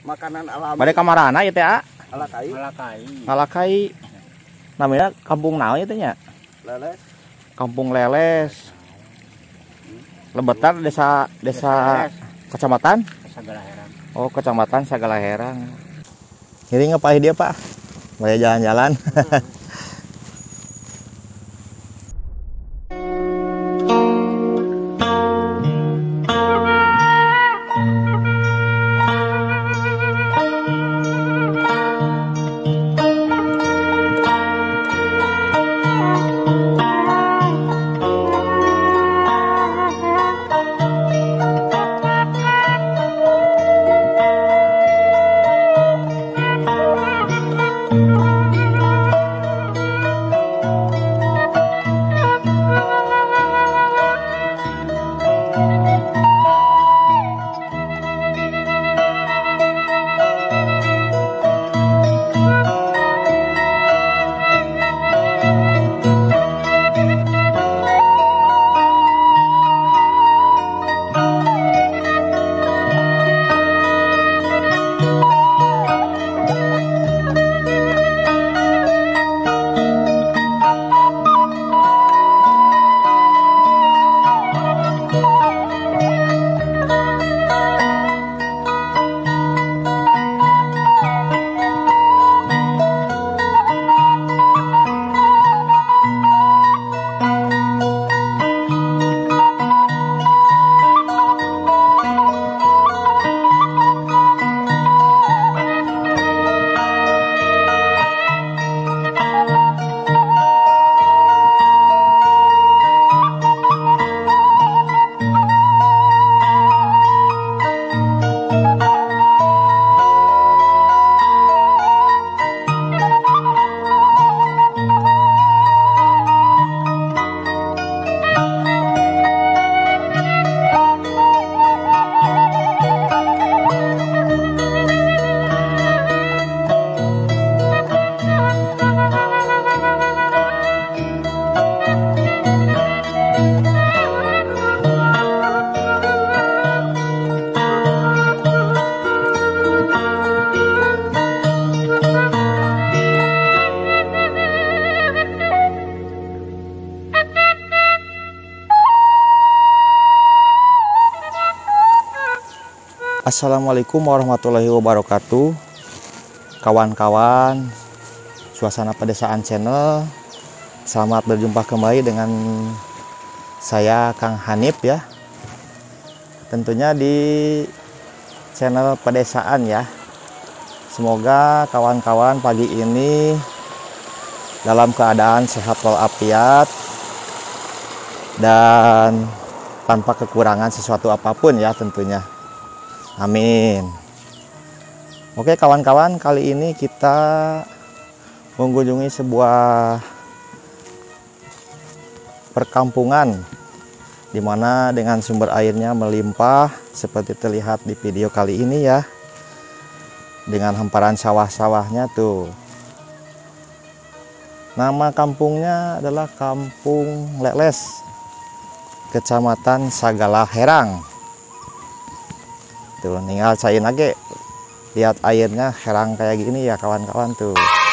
makanan alami. Bade kamarana ieu teh Alakai. Alakai. Namanya kampung naon ieu teh nya? Leles. Kampung Leles. Lebetar desa kecamatan Sagalaherang. Oh, kecamatan Sagalaherang. Ini ngapain dia, Pak? Mau jalan-jalan. Assalamualaikum warahmatullahi wabarakatuh. Kawan-kawan Suasana Pedesaan Channel, selamat berjumpa kembali dengan saya Kang Hanif ya. Tentunya di channel pedesaan ya. Semoga kawan-kawan pagi ini dalam keadaan sehat walafiat dan tanpa kekurangan sesuatu apapun ya tentunya. Amin. Oke kawan-kawan, kali ini kita mengunjungi sebuah perkampungan di mana dengan sumber airnya melimpah seperti terlihat di video kali ini ya. Dengan hamparan sawah-sawahnya tuh. Nama kampungnya adalah Kampung Leles, Kecamatan Sagalaherang. Tuh, tinggal cain lagi. Lihat airnya herang kayak gini ya kawan-kawan tuh.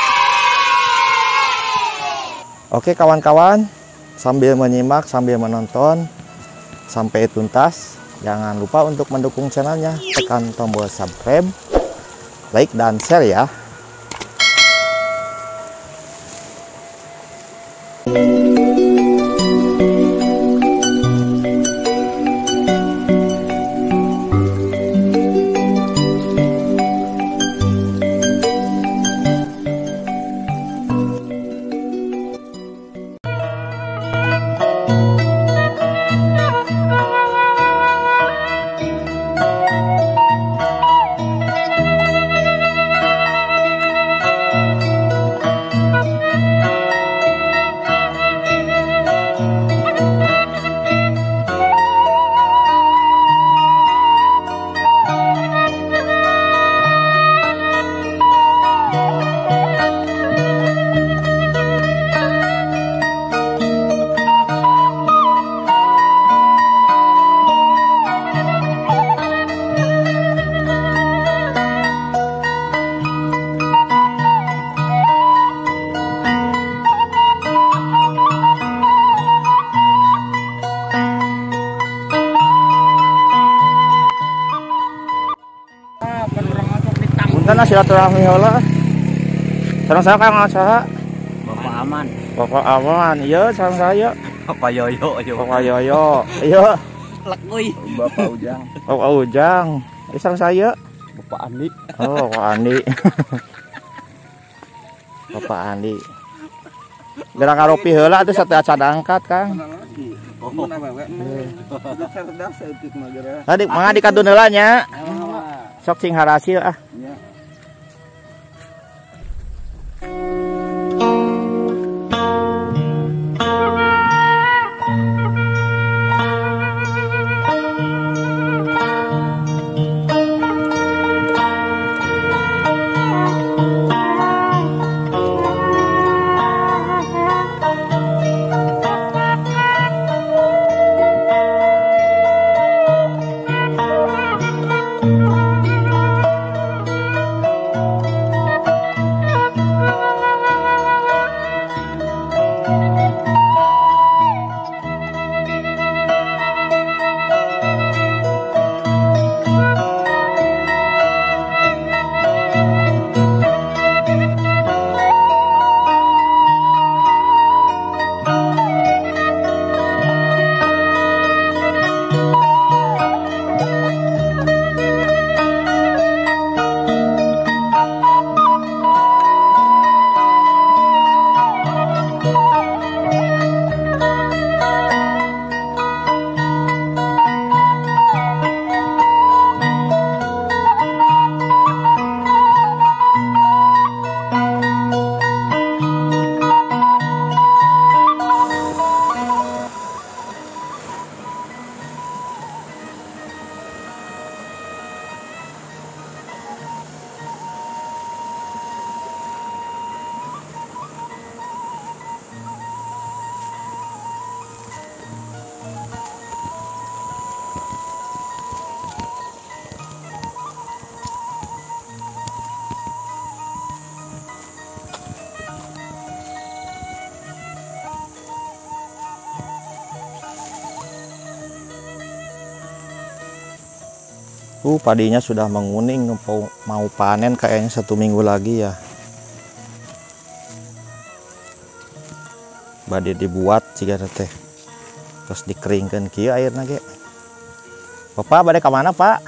Oke kawan-kawan, sambil menyimak, sambil menonton sampai tuntas, jangan lupa untuk mendukung channelnya. Tekan tombol subscribe, like, dan share ya. punten silaturahmi heula. Sareng saya Kang saha? Bapak Aman. Bapak Aman. Iya, sareng saya. Bapak Yoyo. Bapak Yoyo. Iya. Lekuy. Bapak Ujang. Bapak Ujang. Sareng saya. Bapak Andi. Oh, Bapak Andi. Bapak Andi. Gerak karopi heula atuh sate acan angkat, Kang. Tadi mangga dikantun heula nya. Sok sing harasil ah. Padinya sudah menguning, mau panen kayaknya 1 minggu lagi ya. Bade dibuat jika teh, terus dikeringkan kieu airna ge. Bapak bade ke mana Pak?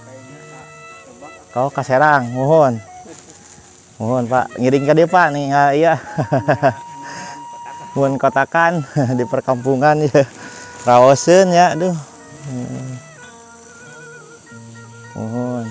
Kau ke Serang, mohon. Mohon Pak, ngiring ke dia Pak nih, iya. Mohon kotakan di perkampungan ya, raoseun ya, aduh. Mohon.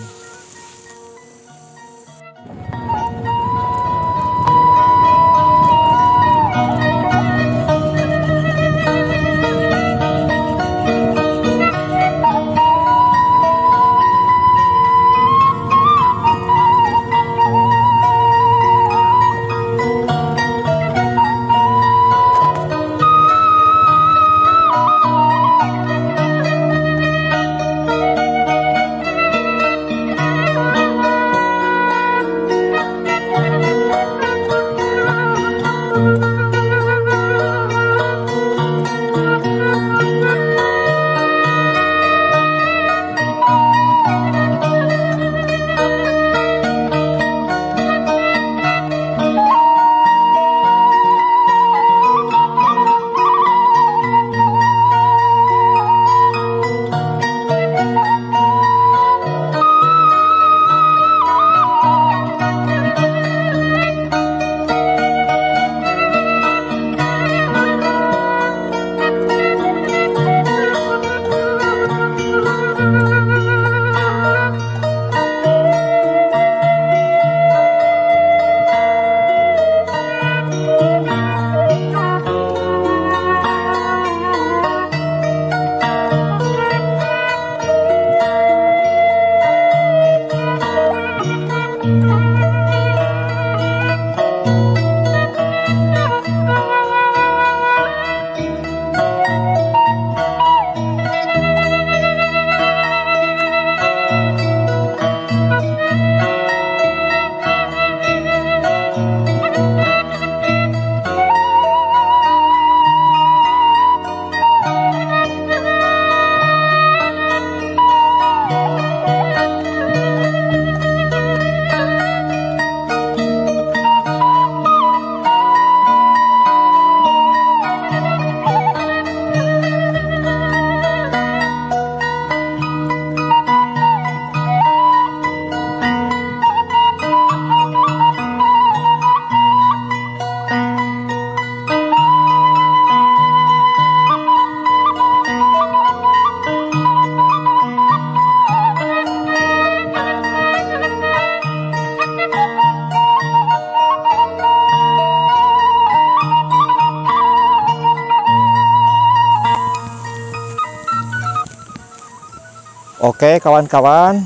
Oke kawan-kawan,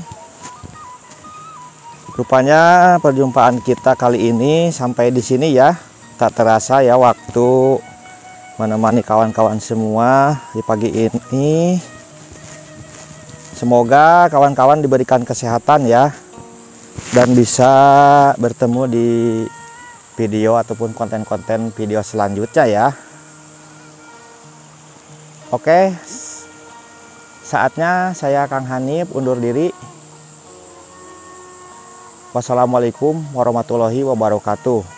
rupanya perjumpaan kita kali ini sampai di sini ya. Tak terasa ya waktu menemani kawan-kawan semua di pagi ini. Semoga kawan-kawan diberikan kesehatan ya, dan bisa bertemu di video ataupun konten-konten video selanjutnya ya. Oke, saatnya saya Kang Hanif undur diri. Wassalamualaikum warahmatullahi wabarakatuh.